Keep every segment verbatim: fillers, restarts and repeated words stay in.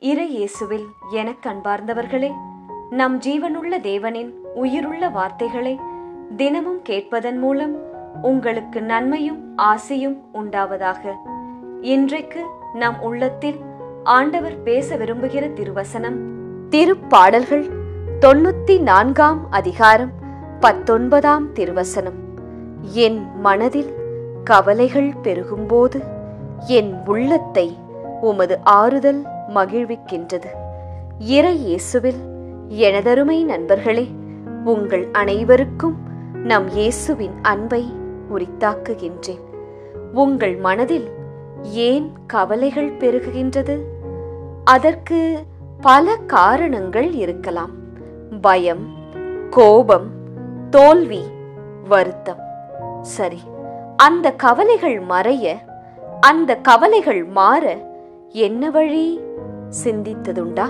இறை இயேசுவில் எனக் அன்பார்ந்தவர்களே, நம் ஜீவனுள்ள தேவனின் உயிருள்ள வார்த்தைகளை தினமும் கேட்பதன் மூலம் உங்களுக்கு நன்மையும் ஆசையும் உண்டாவதாக. இன்றைக்கு நம் உள்ளத்தில் ஆண்டவர் பேச விரும்புகிற திருவசனம் திருப்பாடல்கள் தொண்ணூத்தி நான்காம் அதிகாரம் பத்தொன்பதாம் திருவசனம். என் மனதில் கவலைகள் பெருகும்போது என் உள்ளத்தை உமது ஆறுதல் மகிழ்விக்கின்றது. இறை இயேசுவில் எனதருமை நண்பர்களே, உங்கள் அனைவருக்கும் நம் இயேசுவின் அன்பை உரித்தாக்குகின்றேன். உங்கள் மனதில் ஏன் கவலைகள் பெருகுகின்றது? அதற்கு பல காரணங்கள் இருக்கலாம். பயம், கோபம், தோல்வி, வருத்தம். சரி, அந்த கவலைகள் மறைய, அந்த கவலைகள் மாற என்ன வழி சிந்தித்ததுண்டா?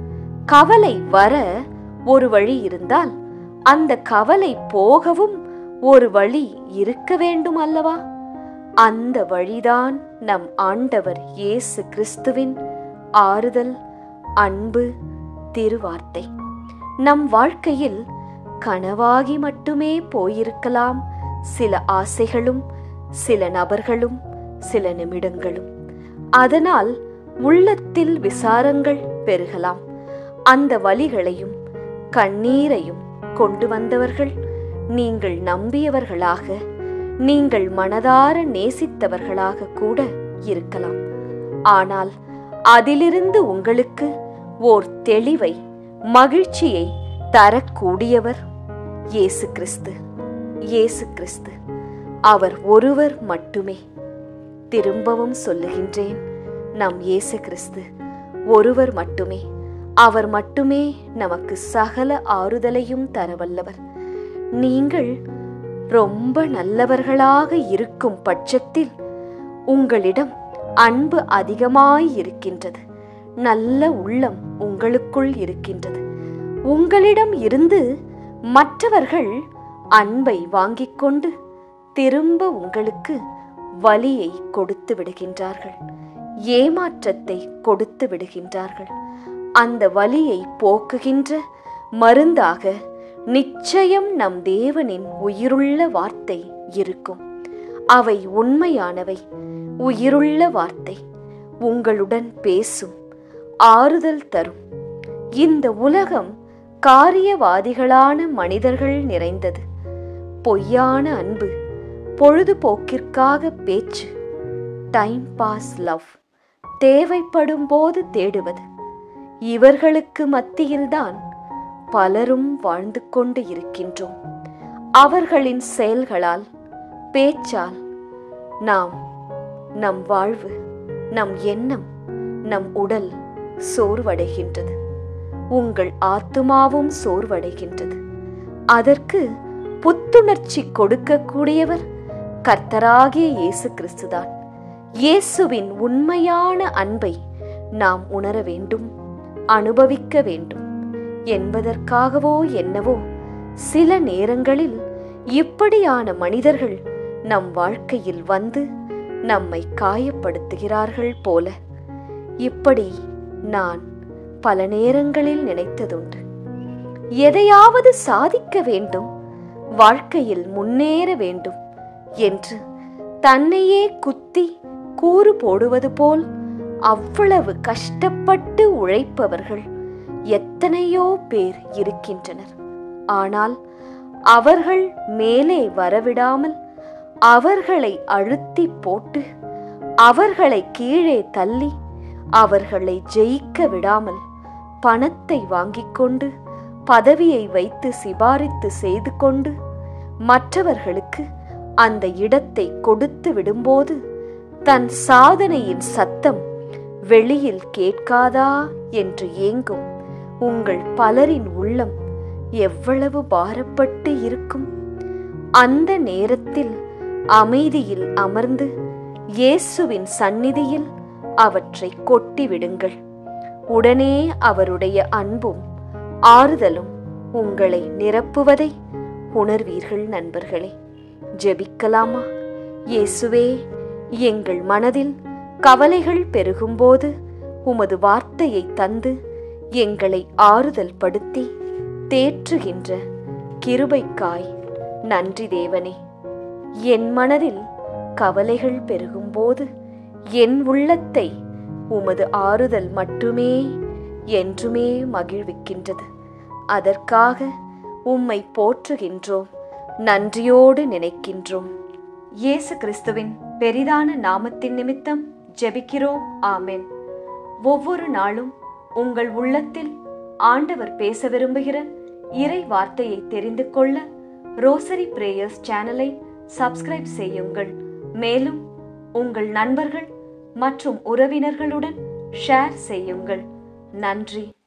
கவலை வர ஒரு வழி இருந்தால் அந்த கவலை போகவும் ஒரு வழி இருக்க வேண்டும் அல்லவா? அந்த வழிதான் நம் ஆண்டவர் இயேசு கிறிஸ்துவின் ஆறுதல், அன்பு, திருவார்த்தை. நம் வாழ்க்கையில் கனவாகி மட்டுமே போயிருக்கலாம் சில ஆசைகளும், சில நபர்களும், சில நிமிடங்களும். அதனால் உள்ளத்தில் விசாரங்கள் பெருகலாம். அந்த வலிகளையும் கண்ணீரையும் கொண்டு வந்தவர்கள் நீங்கள் நம்பியவர்களாக, நீங்கள் மனதார நேசித்தவர்களாக கூட இருக்கலாம். ஆனால் அதிலிருந்து உங்களுக்கு ஓர் தெளிவை, மகிழ்ச்சியை தரக்கூடியவர் இயேசு கிறிஸ்து. இயேசு கிறிஸ்து அவர் ஒருவர் மட்டுமே. திரும்பவும் சொல்லுகின்றேன், நம் இயேசு கிறிஸ்து ஒருவர் மட்டுமே. அவர் மட்டுமே நமக்கு சகல ஆறுதலையும் தரவல்லவர். நீங்கள் ரொம்ப நல்லவர்களாக இருக்கும் பட்சத்தில் உங்களிடம் அன்பு அதிகமாய் இருக்கின்றது. நல்ல உள்ளம் உங்களுக்குள் இருக்கின்றது. உங்களிடம் இருந்து மற்றவர்கள் அன்பை வாங்கிக் கொண்டு திரும்ப உங்களுக்கு வலியை கொடுத்து விடுகின்றார்கள், ஏமாற்றத்தை கொடுத்து விடுகின்றார்கள். அந்த வலியை போக்குகின்ற மருந்தாக நிச்சயம் நம் தேவனின் உயிருள்ள வார்த்தை இருக்கும். அவை உண்மையானவை, உயிருள்ள வார்த்தை, உங்களுடன் பேசும், ஆறுதல் தரும். இந்த உலகம் காரியவாதிகளான மனிதர்கள் நிறைந்தது. பொய்யான அன்பு, பொழுதுபோக்கிற்காக பேச்சு, டைம் பாஸ் லவ், தேவைப்படும் போது தேடுவது, இவர்களுக்கு மத்தியில்தான் பலரும் வாழ்ந்து கொண்டு இருக்கின்றோம். அவர்களின் செயல்களால், பேச்சால் நாம், நம் வாழ்வு, நம் எண்ணம், நம் உடல் சோர்வடைகின்றது. உங்கள் ஆத்துமாவும் சோர்வடைகின்றது. அதற்கு புத்துணர்ச்சி கொடுக்கக்கூடியவர் கர்த்தராகிய இயேசு கிறிஸ்துதான். இயேசுவின் உண்மையான அன்பை நாம் உணர வேண்டும், அனுபவிக்க வேண்டும் என்பதற்காகவோ என்னவோ சில நேரங்களில் இப்படியான மனிதர்கள் நம் வாழ்க்கையில் வந்து நம்மை காயப்படுத்துகிறார்கள் போல. இப்படி நான் பல நேரங்களில் நினைத்ததுண்டு. எதையாவது சாதிக்க வேண்டும், வாழ்க்கையில் முன்னேற வேண்டும் என்று தன்னையே குத்தி கூறு போடுவது போல் அவ்வளவு கஷ்டப்பட்டு உழைப்பவர்கள் எத்தனையோ பேர் இருக்கின்றனர். ஆனால் அவர்கள் மேலே வரவிடாமல் அவர்களை அழுத்தி போட்டு, அவர்களை கீழே தள்ளி, அவர்களை ஜெயிக்க விடாமல் பணத்தை வாங்கிக் கொண்டு, பதவியை வைத்து சிபாரித்து செய்து கொண்டு மற்றவர்களுக்கு அந்த இடத்தை கொடுத்து விடும்போது தன் சாதனையின் சத்தம் வெளியில் கேட்காதா என்று ஏங்கும் உங்கள் பலரின் உள்ளம் எவ்வளவு பாரப்பட்டு இருக்கும். அந்த நேரத்தில் அமைதியில் அமர்ந்து இயேசுவின் சந்நிதியில் அவற்றை கொட்டிவிடுங்கள். உடனே அவருடைய அன்பும் ஆறுதலும் உங்களை நிரப்புவதை உணர்வீர்கள். நண்பர்களே, ஜெபிக்கலாமா? இயேசுவே, எங்கள் மனதில் கவலைகள் பெருகும்போது உமது வார்த்தையை தந்து எங்களை ஆறுதல் படுத்தி தேற்றுகின்ற கிருபைக்காய் நன்றி தேவனே. என் மனதில் கவலைகள் பெருகும்போது என் உள்ளத்தை உமது ஆறுதல் மட்டுமே என்றுமே மகிழ்விக்கின்றது. அதற்காக உம்மை போற்றுகின்றோம், நன்றியோடு நினைக்கின்றோம். இயேசு கிறிஸ்துவின் பெரிதான நாமத்தின் நிமித்தம் ஜெபிக்கிறோம். ஆமென். ஒவ்வொரு நாளும் உங்கள் உள்ளத்தில் ஆண்டவர் பேச விரும்புகிற இறை வார்த்தையை தெரிந்து கொள்ள ரோசரி பிரேயர்ஸ் சேனலை சப்ஸ்கிரைப் செய்யுங்கள். மேலும் உங்கள் நண்பர்கள் மற்றும் உறவினர்களுடன் ஷேர் செய்யுங்கள். நன்றி.